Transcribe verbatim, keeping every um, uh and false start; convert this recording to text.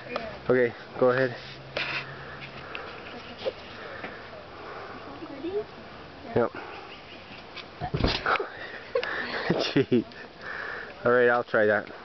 Okay, go ahead. Yep. Jeez. Alright, I'll try that.